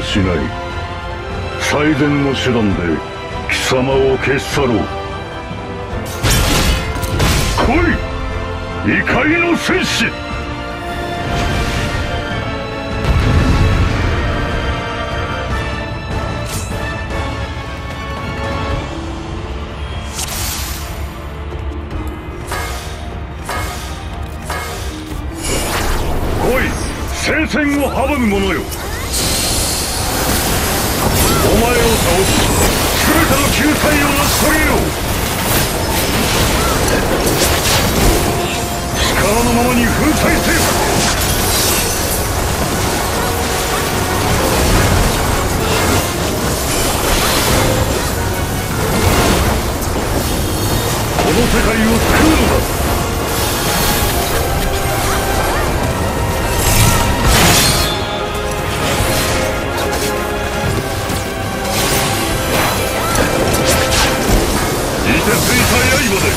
しない。最善の手段で貴様を消し去ろう。来い、異界の戦士。聖戦を阻む者よ、お前を倒し全ての救済を成し遂げよう。力のままに粉砕せよ。この世界を救うのだ。ついた刃で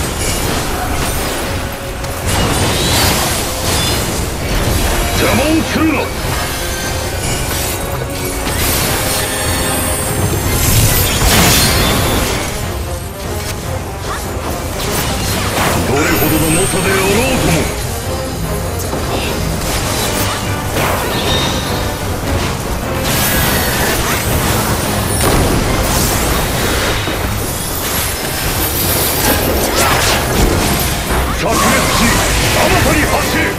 邪魔をするな。どれほどの猛者であろうとも炸裂し、新たに発進。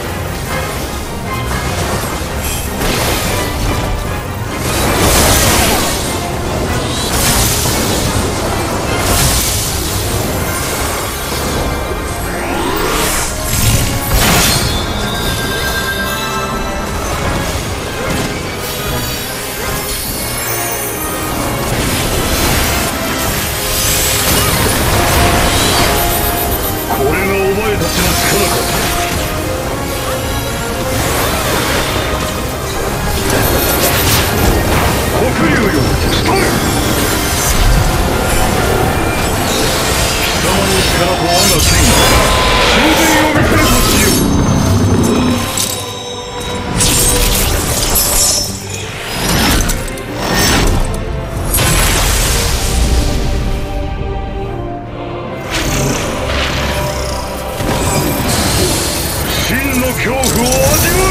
恐怖を味わうがいい。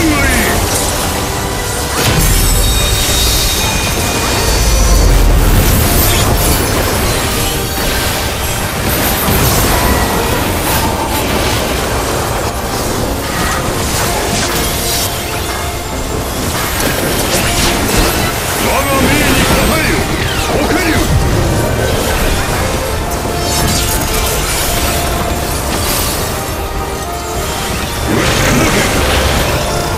我が命に応えよ、黒竜。打ち砕け。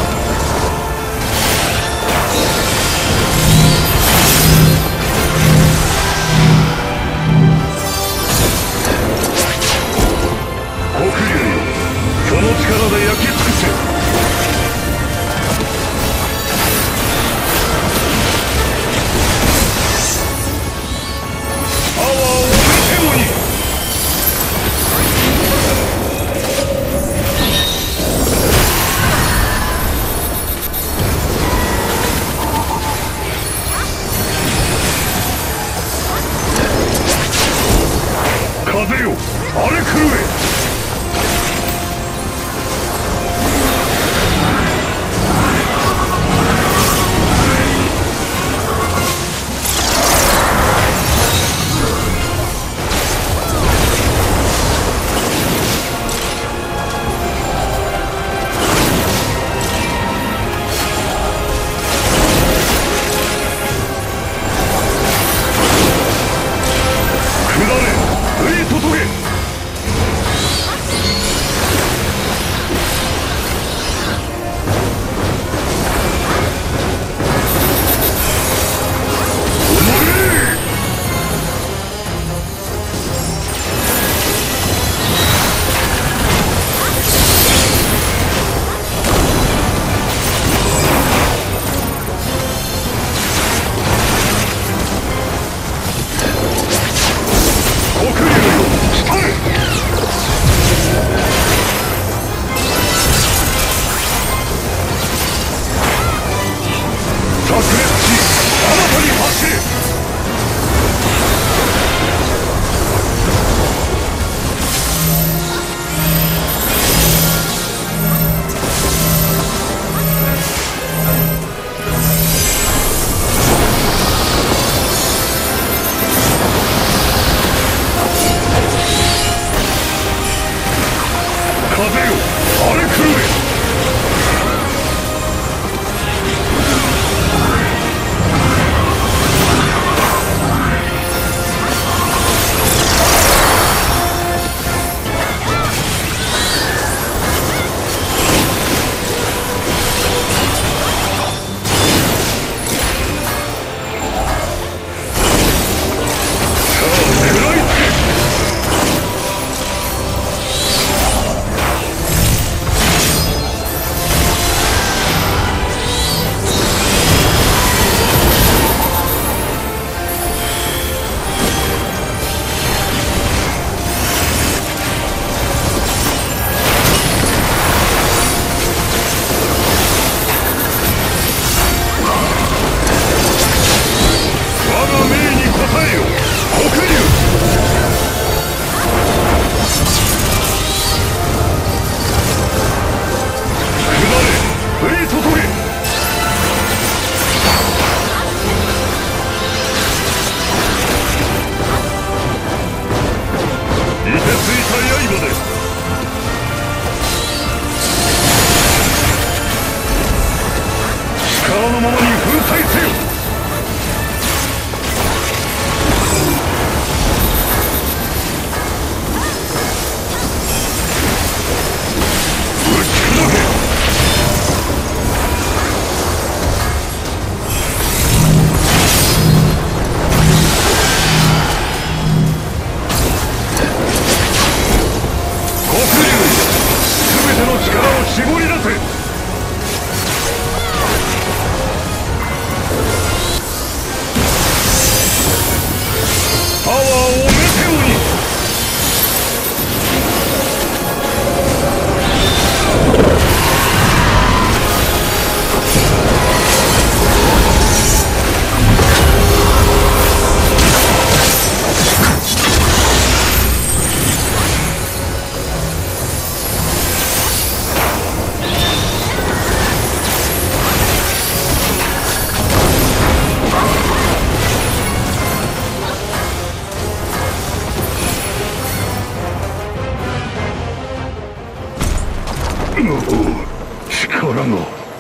力が。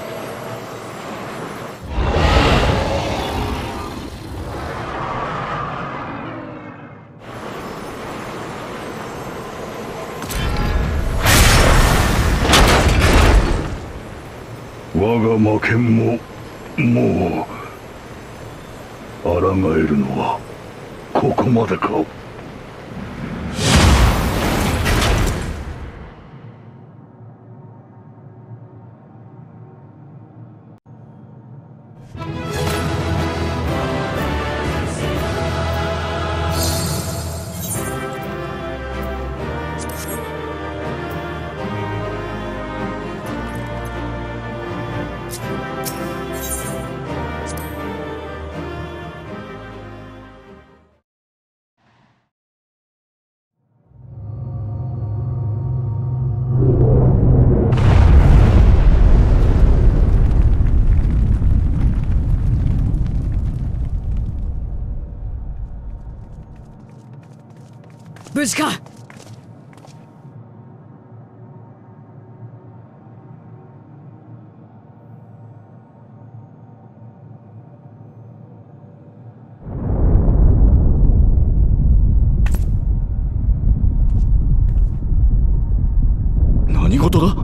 我が魔剣ももう抗えるのはここまでか。 無事か。 何事だ。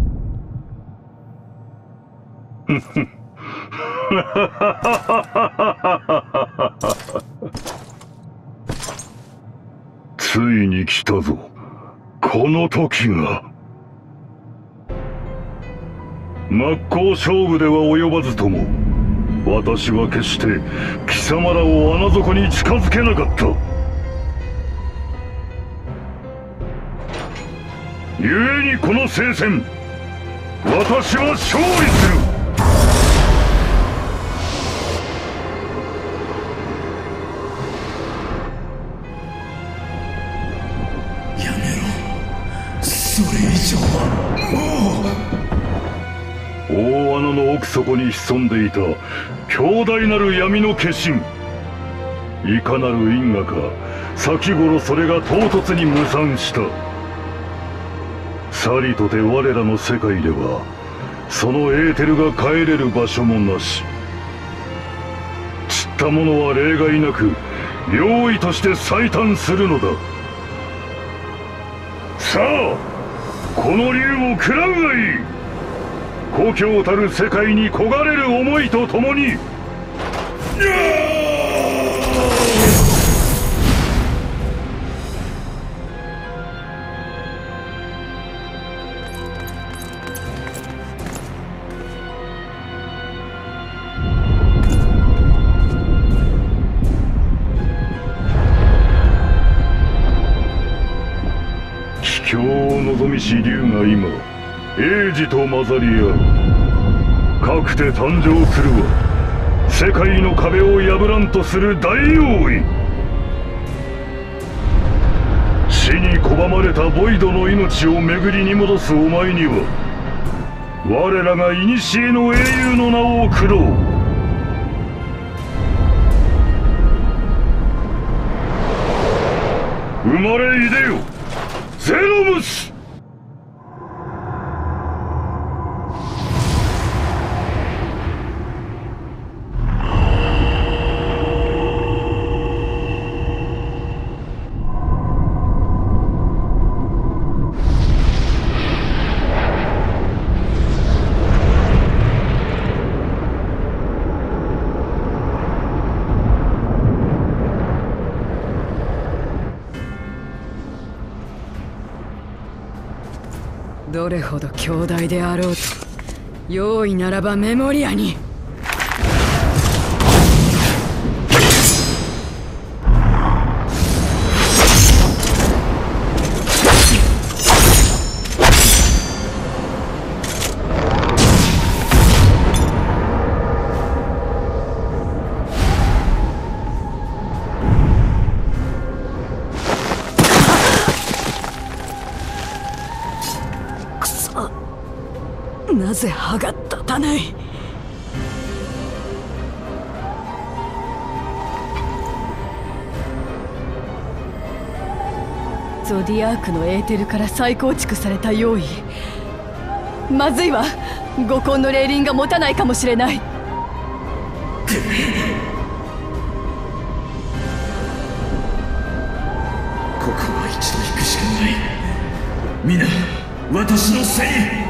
ついに来たぞ、この時が。真っ向勝負では及ばずとも、私は決して貴様らを穴底に近づけなかった。故にこの聖戦、私は勝利する。大穴の奥底に潜んでいた強大なる闇の化身、いかなる因果か先頃それが唐突に無惨した。さりとて我らの世界ではそのエーテルが帰れる場所もなし。散ったものは例外なく用意として最短するのだ。さあこの竜を食らうがいい。故郷たる世界に焦がれる思いとともに。奇境を望みし竜が今英治と混ざり合う。かくて誕生するは世界の壁を破らんとする大王位。死に拒まれたボイドの命を巡りに戻すお前には我らが古の英雄の名を贈ろう。生まれいでよゼノムス。 どれほど強大であろうと、用意ならばメモリアに。なぜ歯が立たない。ゾディアークのエーテルから再構築された用意。 まずいわ。五根の霊輪が持たないかもしれない。 ここは一度行くしかない。皆私のせい。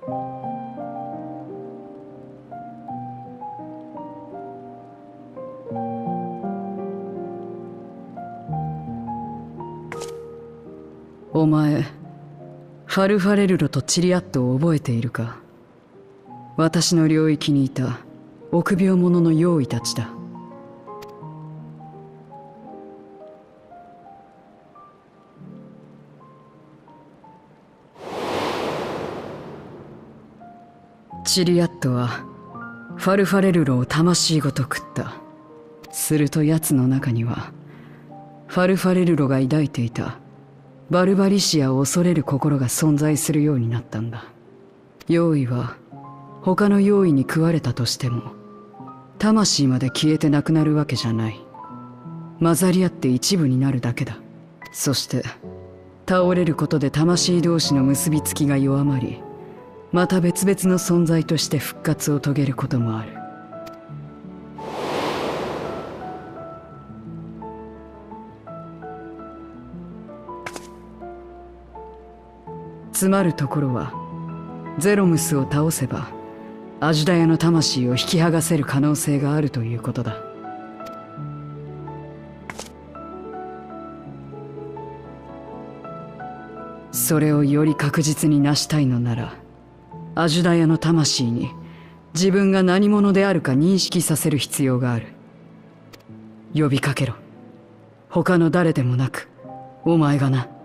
お前ファルファレルロとチリアットを覚えているか？私の領域にいた臆病者の妖異たちだ。チリアットはファルファレルロを魂ごと食った。すると奴の中にはファルファレルロが抱いていたバルバリシアを恐れる心が存在するようになったんだ。妖異は他の妖異に食われたとしても魂まで消えてなくなるわけじゃない。混ざり合って一部になるだけだ。そして倒れることで魂同士の結びつきが弱まり、また別々の存在として復活を遂げることもある。つまるところは、ゼロムスを倒せばアジュダヤの魂を引き剥がせる可能性があるということだ。それをより確実に成したいのなら、アジュダヤの魂に自分が何者であるか認識させる必要がある。呼びかけろ。他の誰でもなくお前がな。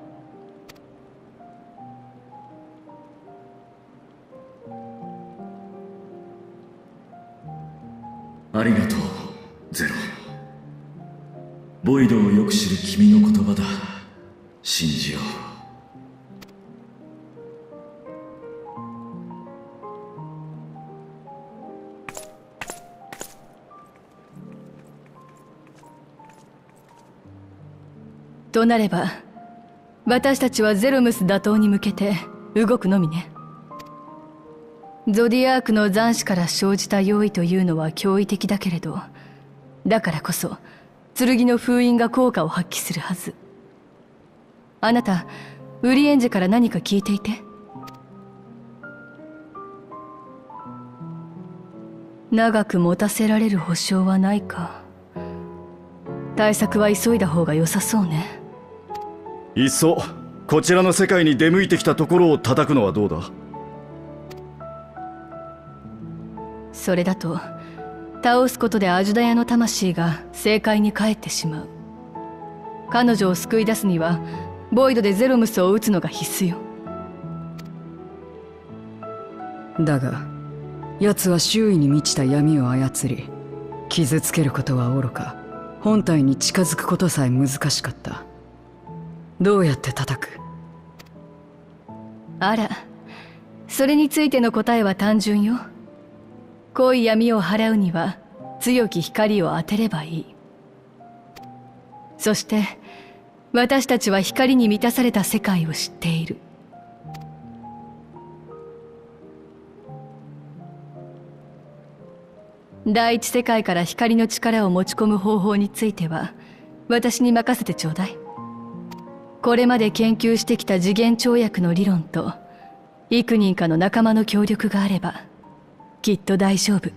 ありがとう、ゼロ。ボイドをよく知る君の言葉だ。信じよう。 となれば、私たちはゼロムス打倒に向けて動くのみね。ゾディアークの残滓から生じた妖異というのは驚異的だけれど、だからこそ剣の封印が効果を発揮するはず。あなた、ウリエンジェから何か聞いていて？長く持たせられる保証はないか。対策は急いだ方が良さそうね。 いっそこちらの世界に出向いてきたところを叩くのはどうだ？ それだと倒すことでアジュダヤの魂が正解に帰ってしまう。彼女を救い出すにはボイドでゼロムスを撃つのが必須よ。 だが奴は周囲に満ちた闇を操り、傷つけることはおろか本体に近づくことさえ難しかった。どうやって叩く？ あら、それについての答えは単純よ。濃い闇を払うには強き光を当てればいい。そして私たちは光に満たされた世界を知っている。第一世界から光の力を持ち込む方法については私に任せてちょうだい。これまで研究してきた次元跳躍の理論と幾人かの仲間の協力があればきっと大丈夫。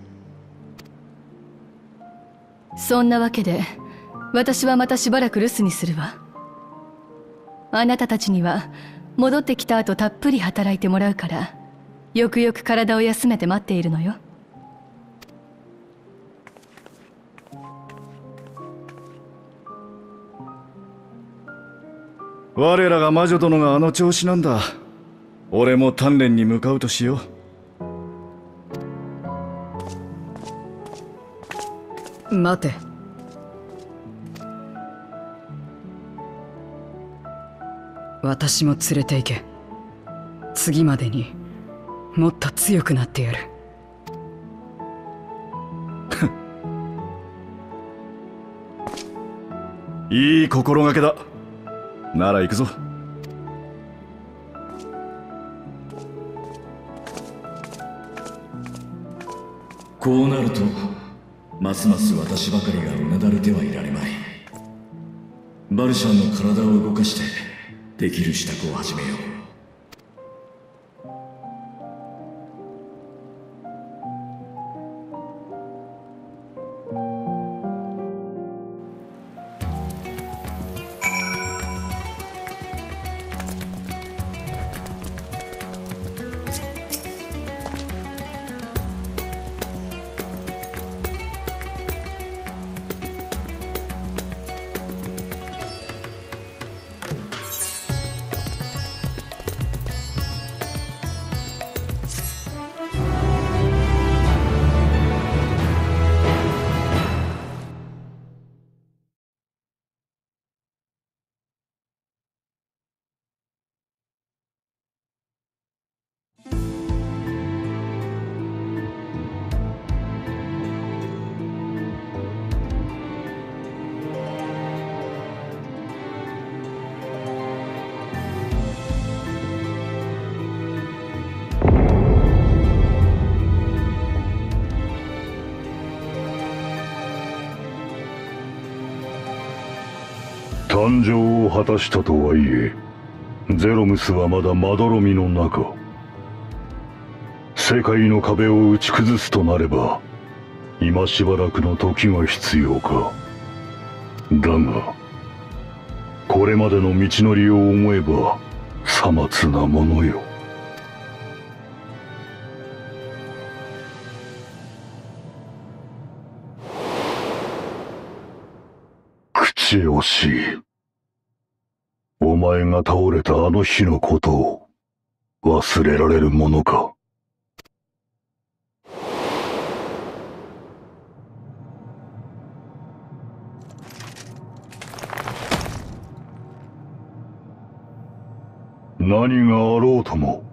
そんなわけで私はまたしばらく留守にするわ。あなたたちには戻ってきた後たっぷり働いてもらうから、よくよく体を休めて待っているのよ。 我らが魔女殿があの調子なんだ。俺も鍛錬に向かうとしよう。待て。私も連れて行け。次までにもっと強くなってやる。 いい心がけだ。なら行くぞ。 こうなるとますます私ばかりがうなだれてはいられまい。バルシャンの体を動かしてできる支度を始めよう。 誕生を果たしたとはいえ、ゼロムスはまだまどろみの中。世界の壁を打ち崩すとなれば、今しばらくの時が必要か。だがこれまでの道のりを思えばさまつなものよ。口惜しい。お前が倒れたあの日のことを忘れられるものか。何があろうとも、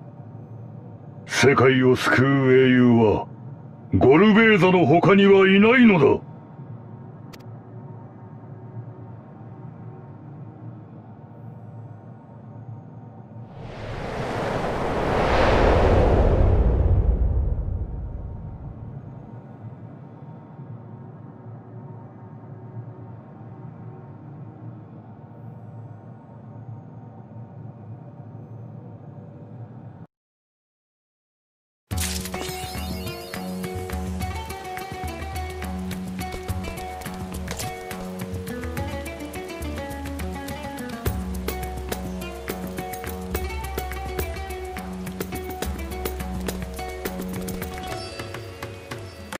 世界を救う英雄はゴルベーザの他にはいないのだ。